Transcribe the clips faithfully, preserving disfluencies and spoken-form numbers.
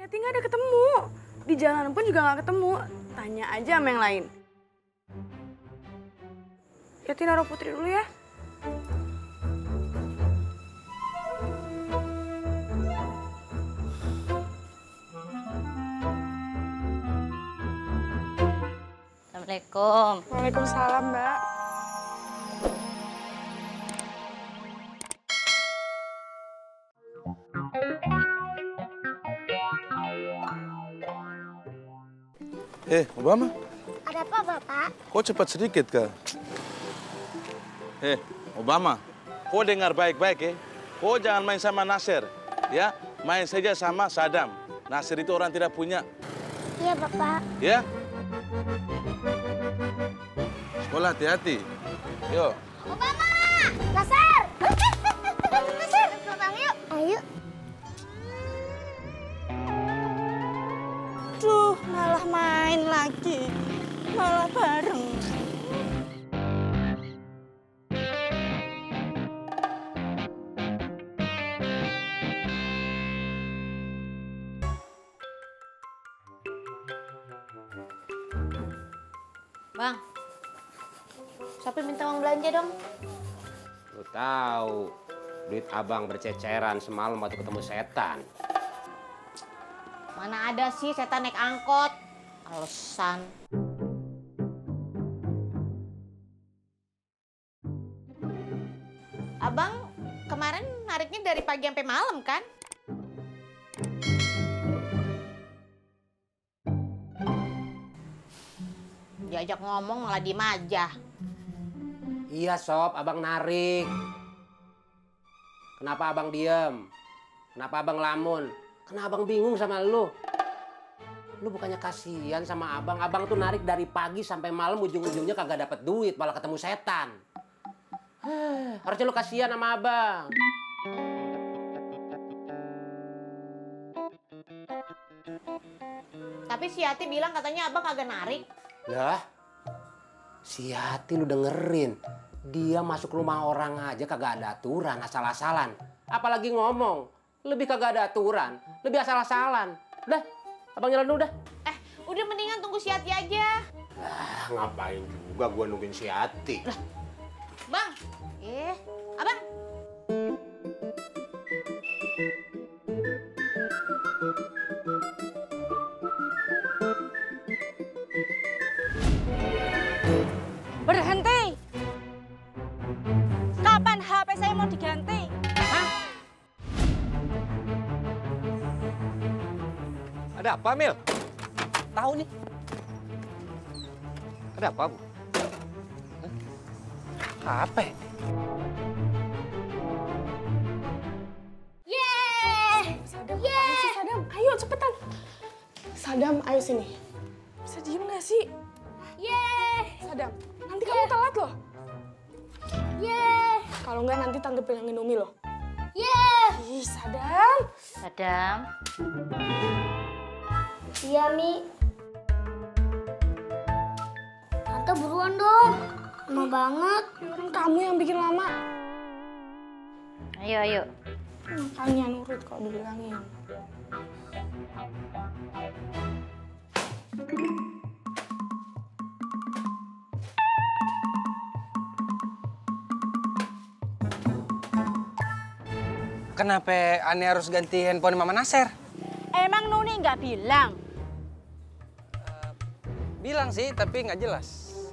Yati nggak ada ketemu. Di jalanan pun juga nggak ketemu. Tanya aja sama yang lain. Yati naruh Putri dulu ya. Assalamualaikum. Waalaikumsalam, Mbak. Eh, Obama. Ada apa, Bapak? Kok cepat sedikit, Kak? Eh, Obama. Kau dengar baik-baik, ya. Kau jangan main sama Nasir, ya. Main saja sama Saddam. Nasir itu orang tidak punya. Iya, Bapak. Ya? Sekolah hati-hati. Yuk. Obama! Nasir! Nasir! Pulang yuk. Ayo. Duh, malah main lagi. Malah bareng. Bang, siapa minta uang belanja dong? Lu tahu, duit abang berceceran semalam waktu ketemu setan. Mana ada sih setan naik angkot? Alasan. Abang kemarin nariknya dari pagi sampai malam kan? Diajak ngomong malah diem aja. Iya sob, abang narik. Kenapa abang diem? Kenapa abang lamun? Kenapa abang bingung sama lu? Lu bukannya kasihan sama abang. Abang tuh narik dari pagi sampai malam, ujung-ujungnya kagak dapet duit, malah ketemu setan. Heh, harusnya lu kasihan sama abang. Tapi si Yati bilang katanya abang kagak narik. Lah, si Yati lu dengerin. Dia masuk rumah orang aja kagak ada aturan, asal-asalan. Apalagi ngomong, lebih kagak ada aturan, lebih asal-asalan. Udah, abang jalan dulu dah. Eh, udah mendingan tunggu si Yati aja. Lah, ngapain juga gua nungguin si Yati. Lah, Bang, eh, abang. Berhenti! Kapan H P saya mau diganti? Hah? Ada apa, Mil? Tahu nih. Ada apa, Bu? Hah? H P? Yeay! Sadam, apaan sih Sadam? Ayo cepetan. Sadam, ayo sini. Bisa diem nggak sih? Yeay! Sadam, nanti kamu telat loh. Yeay! Kalau nggak nanti tante bilangin Umi loh. Yeay! Ih, Sadam. Sadam. Iya, Mi. Tante buruan dong. Lama banget. Ya, orang kamu yang bikin lama. Ayo, ayo. Makanya nurut kalau dibilangin. Kenapa Ane harus ganti handphone Mama Nasir? Emang Nuni nggak bilang? Bilang sih, tapi nggak jelas.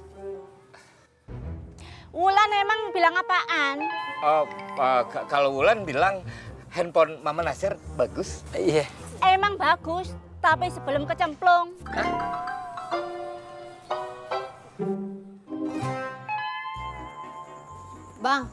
Wulan emang bilang apaan? Oh, uh, kalau Wulan bilang handphone Mama Nasir bagus. Iya. Emang bagus, tapi sebelum kecemplung. Bang,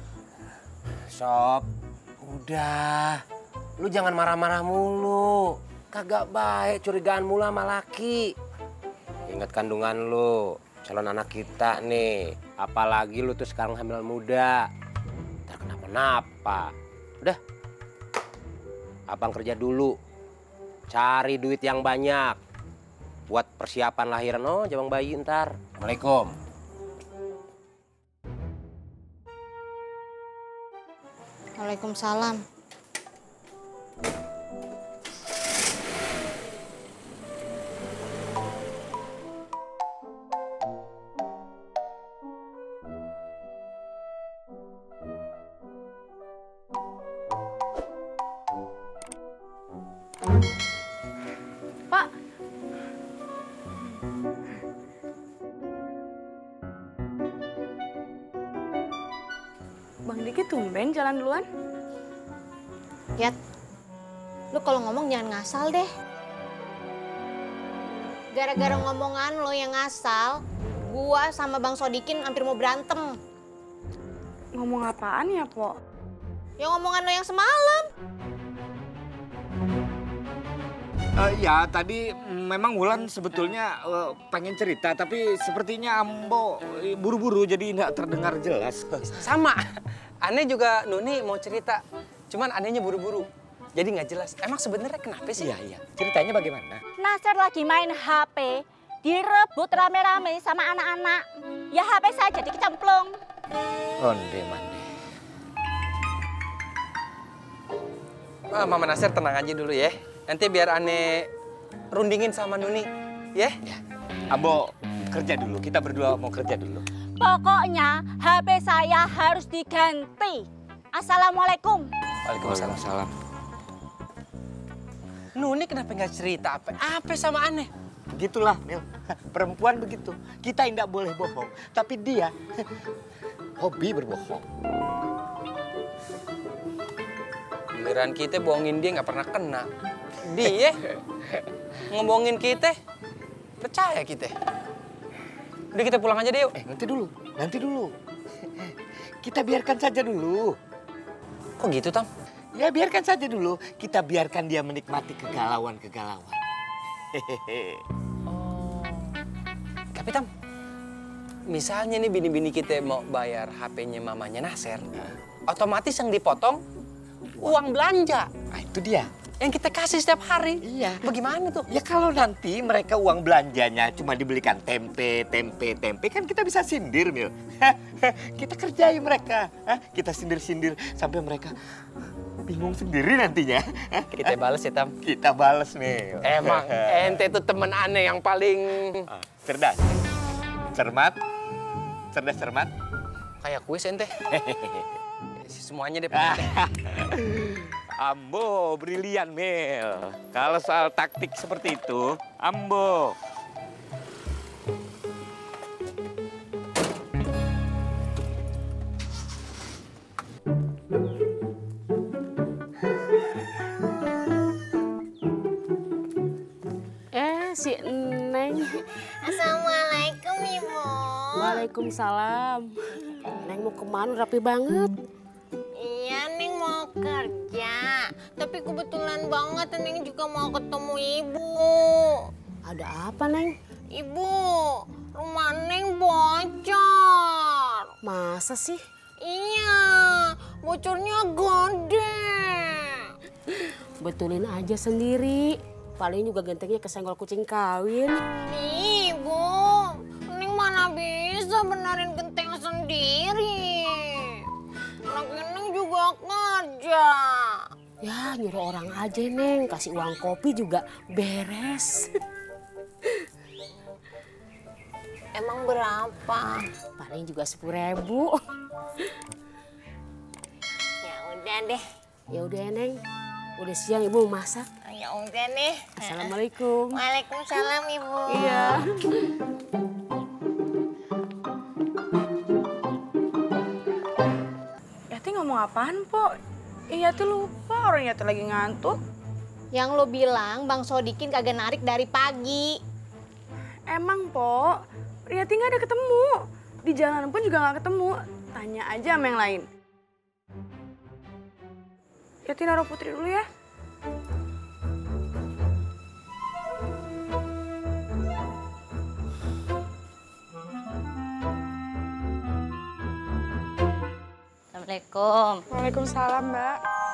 Sob, udah. Lu jangan marah-marah mulu. Kagak baik curigaan mulu sama laki. Ingat kandungan lu, calon anak kita nih. Apalagi lu tuh sekarang hamil muda. Ntar kenapa-napa. Udah, abang kerja dulu. Cari duit yang banyak. Buat persiapan lahiran, oh jabang bayi ntar. Assalamualaikum. Waalaikumsalam. Pak. Bang Diki tumben jalan duluan. Yat, lu kalau ngomong jangan ngasal deh. Gara-gara ngomongan lo yang ngasal, gua sama Bang Sodikin hampir mau berantem. Ngomong apaan ya, Po? Ya ngomongan lo yang semalam. Uh, ya, tadi memang Wulan sebetulnya uh, pengen cerita, tapi sepertinya Ambo uh, buru-buru jadi nggak terdengar jelas. Sama. Aneh juga Nuni mau cerita. Cuman anehnya buru-buru. Jadi nggak jelas. Emang sebenarnya kenapa sih? Iya, iya. Ceritanya bagaimana? Nasir lagi main H P, direbut rame-rame sama anak-anak. Ya H P saya jadi kecemplung. Onde mande. Ah, Mama Nasir tenang aja dulu ya. Nanti biar Aneh rundingin sama Nuni, ya? Ya. Ambo kerja dulu. Kita berdua mau kerja dulu. Pokoknya H P saya harus diganti. Assalamualaikum. Waalaikumsalam. Nuni kenapa nggak cerita apa? Apa sama Aneh? Begitulah, Mil. Perempuan begitu. Kita tidak boleh bohong. Tapi dia hobi berbohong. Giliran kita bohongin dia nggak pernah kena. Dia ngomongin kita, percaya kita. Udah kita pulang aja deh yuk. Eh, nanti dulu. Nanti dulu. Kita biarkan saja dulu. Kok gitu, Tam? Ya biarkan saja dulu. Kita biarkan dia menikmati kegalauan-kegalauan. Hehehe. Oh. Tapi Tam, misalnya nih bini-bini kita mau bayar H P-nya mamanya Nasir, otomatis yang dipotong uang belanja. Nah, itu dia. Yang kita kasih setiap hari. Iya. Bagaimana tuh? Ya kalau nanti mereka uang belanjanya cuma dibelikan tempe, tempe, tempe, kan kita bisa sindir, Mil. Kita kerjai mereka. Kita sindir-sindir sampai mereka bingung sendiri nantinya. Kita balas ya, Tam. Kita balas, Mil. Emang ente tuh temen Aneh yang paling cerdas, cermat, cerdas cermat. kayak kuis ente. Semuanya deh. Ambo brilian, Mil. Kalau soal taktik seperti itu, Ambo. Eh, si Neng. Assalamualaikum, Ibu. Waalaikumsalam. Neng mau kemana? Rapi banget. Iya, Neng mau kerja. Tapi kebetulan banget Neng juga mau ketemu Ibu. Ada apa, Neng? Ibu, rumah Neng bocor. Masa sih? Iya, bocornya gede. Betulin aja sendiri. Paling juga gentengnya kesenggol kucing kawin. Ibu, Neng mana bisa benerin genteng sendiri. Lagi Neng juga kerja. Ya, nyuruh orang aja, Neng. Kasih uang kopi juga beres. Emang berapa? Paling juga sepuluh ribu. Ya udah deh. Ya udah, Neng. Udah siang Ibu mau masak. Ya udah nih. Assalamualaikum. Waalaikumsalam, Ibu. Iya. Yati ngomong apaan, Po? Iya tuh lupa, orang Yati lagi ngantuk. Yang lo bilang Bang Sodikin kagak narik dari pagi. Emang, Po, Yati nggak ada ketemu. Di jalanan pun juga nggak ketemu. Tanya aja sama yang lain. Yati naruh Putri dulu ya. Assalamualaikum. Waalaikumsalam, Mbak.